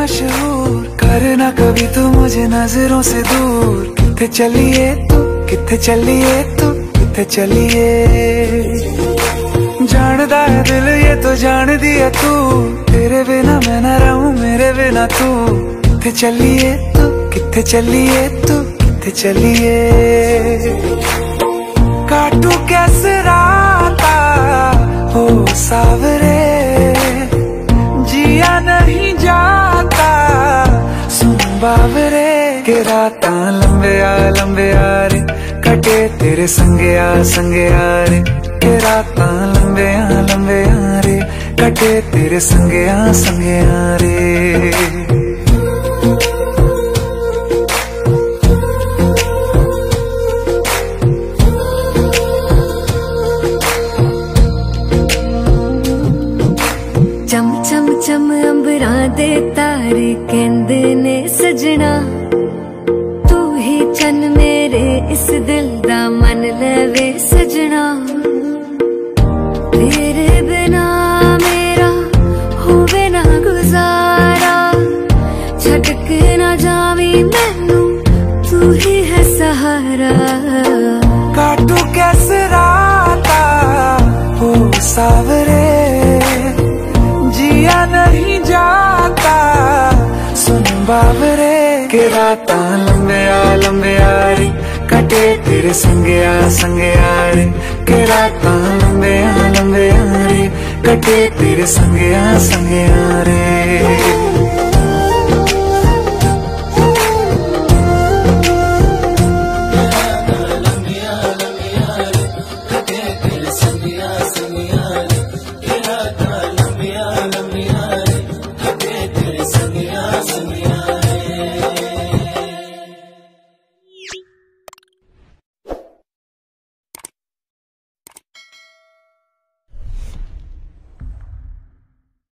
मशहूर, करना कभी तू मुझे नजरों से दूर। किथे चलिए तू, किथे चलिए तू, किथे चलिए। जानदा है दिल ये तो जान दिया तू, तेरे बिना मैं न रहूं मेरे बिना तू। किथे चलिए तू, किथे चलिए तू, किथे चलिए। काटू कैसे राता हो सावरे, जिया नहीं जाता सुन बावरे। के राता लंबे आ रे, कटे तेरे संगे आ रे। के राता लंबे आ रे, कटे तेरे संगे आ रे। चम चम चम अंबरा दे तारे कहंदे ने सजना, तू ही चन मेरे इस दिल दा मन लवे सजना। तेरे बिना मेरा होवे ना गुजारा, छटक ना जावी मैनू तू ही है सहारा। काटू कैसे राता हो सावरे, जिया नहीं जाता सुन बावरे। के राता लंबे आ रे, कटे तेरे संगे आ रे। के राता लंबे आ रे, कटे तेरे संगे आ रे। लंबिया